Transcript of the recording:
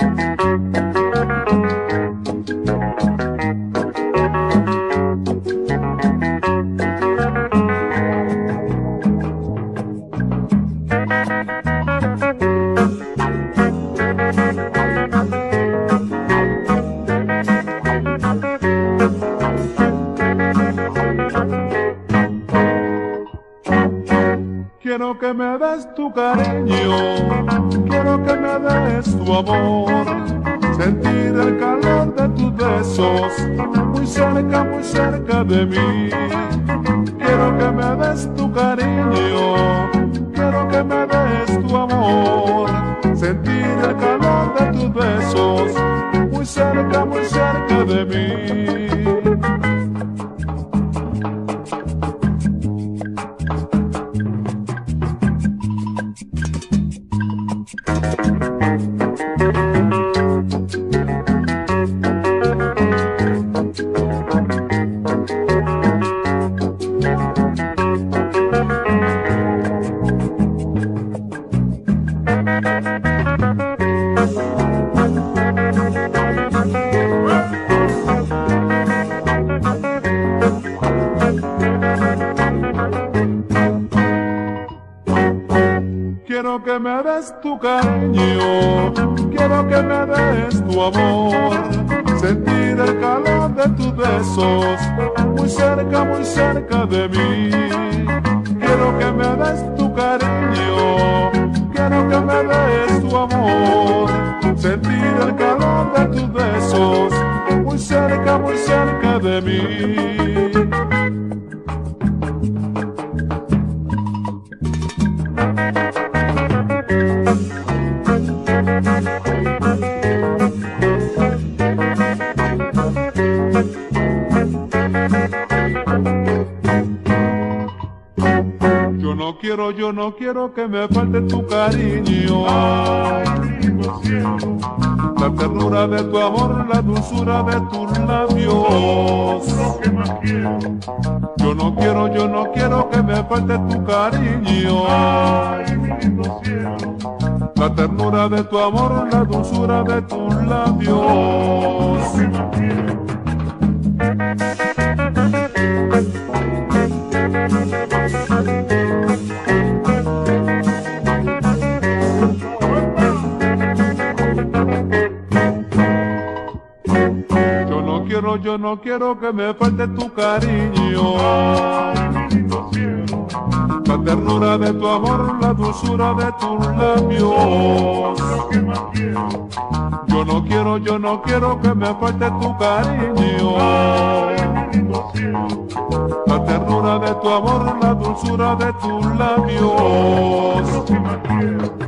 Quiero que me des tu cariño, quiero que me des tu amor, sentir el calor de tus besos, muy cerca de mí. Quiero que me des tu cariño, quiero que me des tu amor, sentir el calor de tus besos, muy cerca de mí. Quiero que me des tu cariño, quiero que me des tu amor, sentir el calor de tus besos, muy cerca de mí. Quiero que me des tu cariño, quiero que me des tu amor, sentir el calor de tus besos, muy cerca de mí. Yo no quiero que me falte tu cariño. Ay, lindo cielo, la ternura de tu amor, la dulzura de tus labios. lo que más quiero. Yo no quiero que me falte tu cariño. Ay, lindo cielo, la ternura de tu amor, la dulzura de tus labios. lo que más quiero. Yo no quiero que me falte tu cariño. Ay, lindo cielo, la ternura de tu amor, la dulzura de tus labios. lo que más quiero. Yo no quiero que me falte tu cariño. Ay, lindo cielo, la ternura de tu amor, la dulzura de tus labios. lo que más quiero.